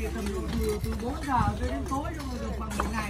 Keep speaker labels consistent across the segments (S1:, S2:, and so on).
S1: tầm từ 4 giờ cho đến tối cho được bằng 1 ngày.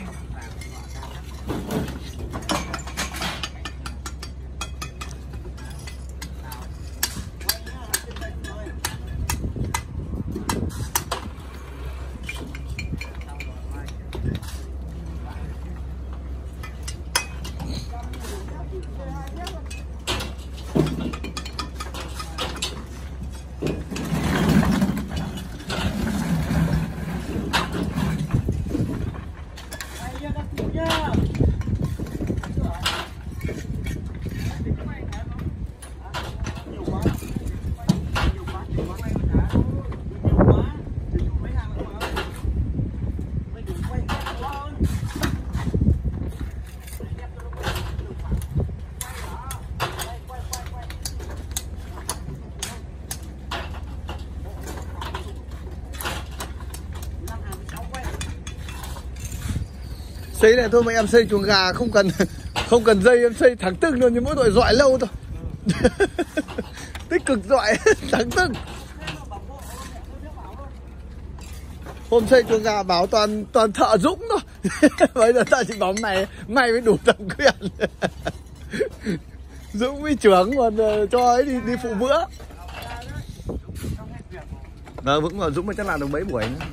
S2: Xây này thôi mà em xây chuồng gà không cần dây, em xây thẳng tưng luôn, nhưng mỗi tội dọi lâu thôi. Tích cực dọi thẳng tưng. Hôm xây chuồng gà bảo toàn thợ Dũng thôi. Bây giờ ta chỉ bảo mày mới đủ thẩm quyền. Dũng với trưởng còn cho ấy đi phụ bữa. Vâng, Dũng mà chắc làm được mấy buổi nữa.